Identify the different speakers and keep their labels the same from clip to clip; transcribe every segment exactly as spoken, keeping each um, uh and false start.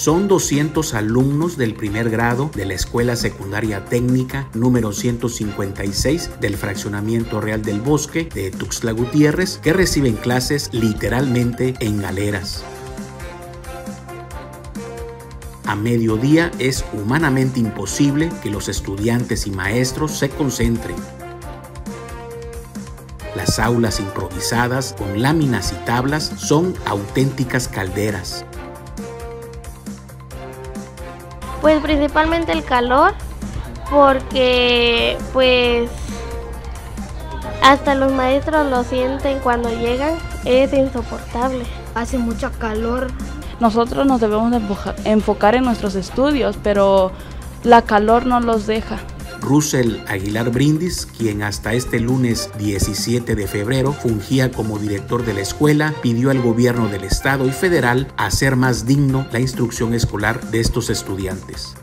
Speaker 1: Son doscientos alumnos del primer grado de la Escuela Secundaria Técnica número ciento cincuenta y seis del Fraccionamiento Real del Bosque de Tuxtla Gutiérrez que reciben clases literalmente en galeras. A mediodía es humanamente imposible que los estudiantes y maestros se concentren. Las aulas improvisadas con láminas y tablas son auténticas calderas.
Speaker 2: Pues principalmente el calor, porque pues hasta los maestros lo sienten cuando llegan, es insoportable.
Speaker 3: Hace mucho calor.
Speaker 4: Nosotros nos debemos de enfocar en nuestros estudios, pero la calor no los deja.
Speaker 1: Russell Aguilar Brindis, quien hasta este lunes diecisiete de febrero fungía como director de la escuela, pidió al gobierno del estado y federal hacer más digno la instrucción escolar de estos estudiantes.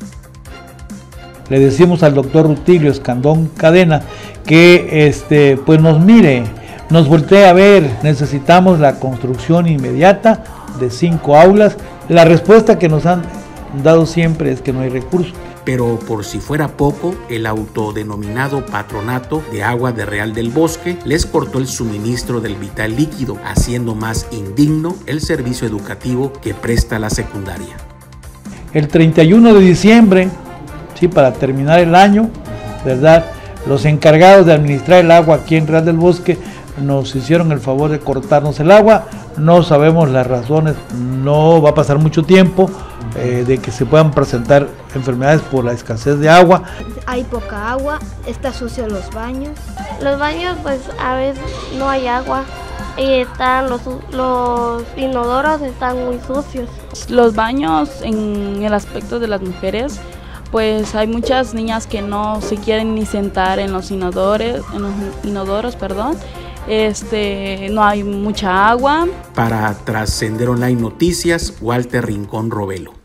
Speaker 5: Le decimos al doctor Rutilio Escandón Cadena que este, pues nos mire, nos voltee a ver, necesitamos la construcción inmediata de cinco aulas. La respuesta que nos han dado siempre es que no hay recursos.
Speaker 1: Pero por si fuera poco, el autodenominado Patronato de Agua de Real del Bosque les cortó el suministro del vital líquido, haciendo más indigno el servicio educativo que presta la secundaria.
Speaker 5: El treinta y uno de diciembre, sí, para terminar el año, ¿verdad?, los encargados de administrar el agua aquí en Real del Bosque nos hicieron el favor de cortarnos el agua. No sabemos las razones, no va a pasar mucho tiempo eh, de que se puedan presentar enfermedades por la escasez de agua.
Speaker 3: Hay poca agua, está sucio los baños.
Speaker 2: Los baños pues a veces no hay agua y están los, los inodoros están muy sucios.
Speaker 4: Los baños en el aspecto de las mujeres, pues hay muchas niñas que no se quieren ni sentar en los inodores, en los inodoros, perdón. Este, no hay mucha agua.
Speaker 1: Para Trascender Online Noticias, Walter Rincón Robelo.